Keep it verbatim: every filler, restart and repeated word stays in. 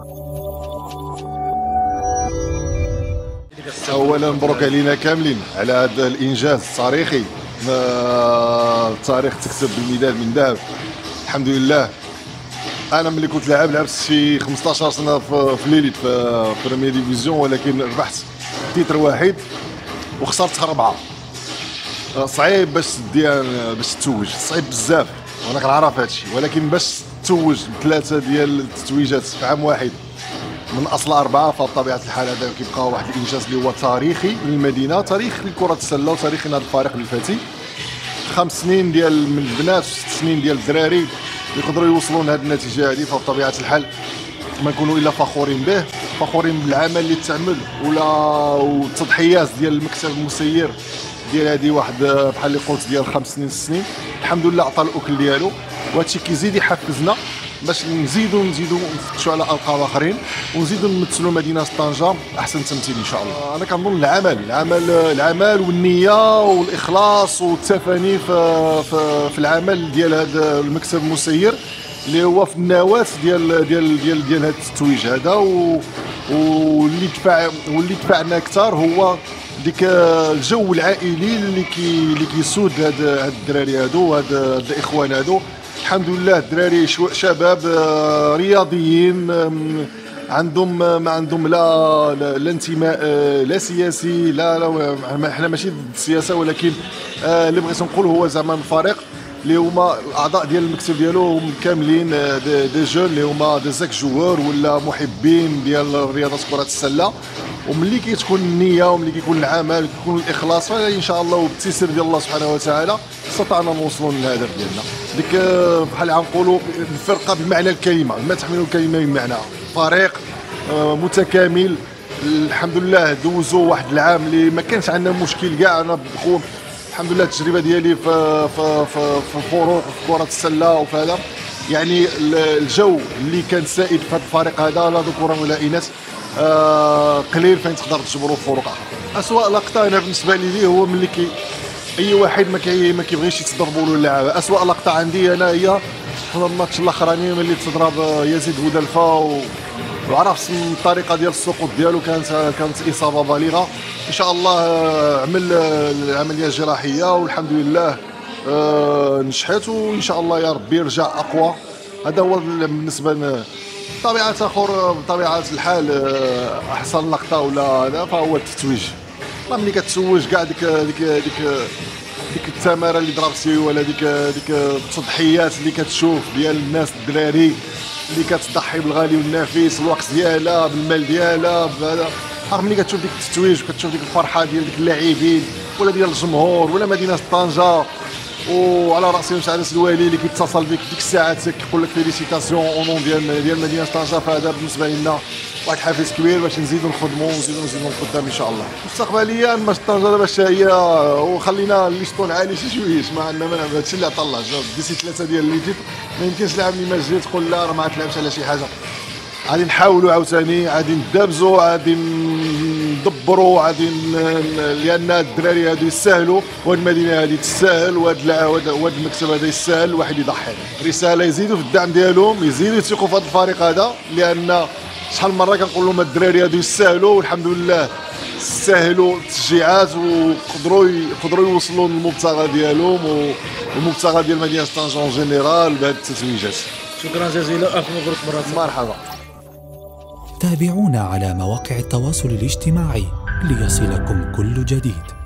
اولا مبروك علينا كاملين على هذا الانجاز التاريخي. التاريخ تكتب بالمداد من ذهب الحمد لله. انا ملي كنت لاعب لعبت شي خمسطاش سنه في ليليت في بريمير ديفيزيون، ولكن ربحت تيتر واحد وخسرت اربعه. صعيب باش ديال باش تتوج، صعيب بزاف وانا كنعرف هادشي، ولكن باش تتوج بثلاثه ديال التتويجات في عام واحد من اصل اربعه، فبطبيعه الحال هذا كيبقى واحد الانجاز اللي هو تاريخي للمدينه، تاريخ لكره السله وتاريخ لهذا الفريق الفتي. خمس سنين ديال من البنات وست سنين ديال الدراري يقدروا يوصلوا لهذه النتيجه هذه، فبطبيعه الحال ما نكونوا الا فخورين به، فخورين بالعمل اللي تعمل ولا والتضحيات ديال المكتب المسير ديال هذه واحد بحال اللي قلت ديال خمس سنين ست سنين. الحمد لله عطى الاكل ديالو، وهادشي كيزيد يحفزنا باش نزيدوا نزيدوا نفتشوا على القاب اخرين ونزيدوا نمثلوا مدينه طنجه احسن تمثيل ان شاء الله. انا كنظن العمل العمل العمل والنيه والاخلاص والتفاني في في, في العمل ديال هذا المكتب المسير اللي هو في النواه ديال ديال ديال ديال هذا التتويج هذا، واللي دفع واللي دفعنا اكثر هو ديك الجو العائلي اللي كي اللي كيسود هاد هاد الدراري هادو هاد الاخوان هادو. الحمد لله الدراري شباب رياضيين عندهم ما عندهم لا لا انتماء لا سياسي لا لا حنا ماشي ضد السياسه، ولكن اللي بغيت نقول هو زعما الفريق اللي هما الاعضاء ديال المكتب ديالو هم كاملين دي جون اللي هما دي زاك جوار ولا محبين ديال رياضه كره السله. وملي كتكون النيه وملي كيكون العمل وكيكون الاخلاص فان شاء الله وبالتيسير ديال الله سبحانه وتعالى استطعنا نوصلوا للهدف ديالنا. ديك بحال غنقولوا الفرقه بمعنى الكلمه، ما تحملوا الكلمه من معناها، فريق متكامل. الحمد لله دوزوا واحد العام اللي ما كانش عندنا مشكل كاع. انا بقوه الحمد لله التجربه ديالي في في في, في الفروق في كره السله وفي هذا، يعني الجو اللي كان سائد في هذا الفريق هذا لا ذكورا ولا اناث آه قليل فين تقدر تجبروا فروق اخرى. اسوء لقطه انا بالنسبه لي هو ملي كي اي واحد ما كي ما كيبغيش يتضربوا له اللعابه. اسوء لقطه عندي انا هي في الماتش الاخراني ملي تضرب يزيد بودلفا و... وعرفت الطريقه ديال السقوط ديالو كانت كانت اصابه بالغه. ان شاء الله عمل العمليه الجراحيه والحمد لله آه نجحت، وان شاء الله يا ربي يرجع اقوى. هذا هو بالنسبه بطبيعه اخر بطبيعه الحال احسن لقطه ولا هذا فهو التتويج. ملي كتزوج كاع ديك ديك ديك ديك الثمره اللي ضربتي ولا ديك ديك التضحيات اللي كتشوف ديال الناس الدراري اللي كتضحي بالغالي والنفيس الوقت ديالها بالمال ديالها بهذا، ملي كتشوف ديك التتويج وكتشوف ديك الفرحه ديال ديك اللاعبين ولا ديال الجمهور ولا مدينه طنجه وعلى راسهم سعادة الوالي اللي كيتصل بك ديك الساعات كيقول لك فيليسيتاسيون او نون ديال ديال مدينه طنجه، فهذا بالنسبه لنا واحد الحافز كبير باش نزيدوا نخدموا ونزيدوا نزيدوا قدام ان شاء الله. مستقبليا باش طنجه دابا هي وخلينا الليشطون عالي شي شويش ما عندنا مانع بهادشي اللي عطا الله. ديسي ثلاثه ديال اللي جيت ما يمكنش لاعب اللي ما جيت تقول لا راه ما تلعبش على شي حاجه. غادي نحاولوا عاوتاني غادي ندابزوا غادي ندبروا غادي لان الدراري هادو يستاهلوا وهاد المدينه هادي تستاهل وهاد وهاد المكتب هذا يستاهل الواحد يضحي. رساله يزيدوا في الدعم ديالهم، يزيدوا يثقوا في هذا الفريق هذا، لان شحال من مره كنقول لهم الدراري هادو يستاهلوا والحمد لله استاهلوا التشجيعات وقدروا يقدروا يوصلوا للمبتغى ديالهم والمبتغى ديال مدينه طنجه اون جينيرال بهذه التتويجات. شكرا جزيلا، الف مبروك مرة. مرحبا. تابعونا على مواقع التواصل الاجتماعي ليصلكم كل جديد.